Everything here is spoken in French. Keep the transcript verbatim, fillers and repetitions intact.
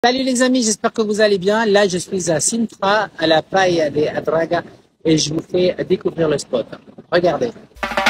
Salut les amis, j'espère que vous allez bien. Là, je suis à Sintra, à la playa de Adraga, et je vous fais découvrir le spot. Regardez.